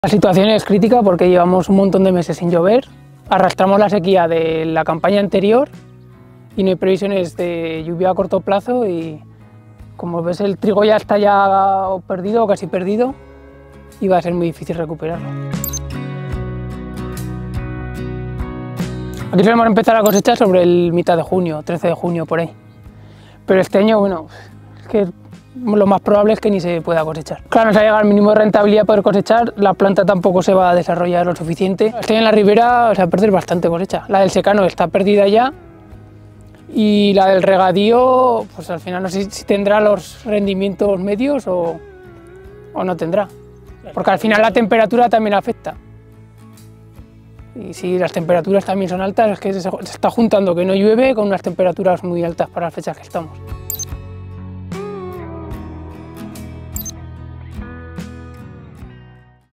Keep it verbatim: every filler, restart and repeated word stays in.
La situación es crítica porque llevamos un montón de meses sin llover, arrastramos la sequía de la campaña anterior y no hay previsiones de lluvia a corto plazo y, como ves, el trigo ya está ya perdido o casi perdido y va a ser muy difícil recuperarlo. Aquí solemos empezar a cosechar sobre el mitad de junio, trece de junio por ahí, pero este año, bueno, es que lo más probable es que ni se pueda cosechar. Claro, nos ha llegado al mínimo de rentabilidad poder cosechar, la planta tampoco se va a desarrollar lo suficiente. Este año en la ribera se va a perder bastante cosecha. La del secano está perdida ya y la del regadío, pues al final no sé si tendrá los rendimientos medios o, o no tendrá. Porque al final la temperatura también afecta. Y si las temperaturas también son altas, es que se está juntando que no llueve con unas temperaturas muy altas para las fechas que estamos.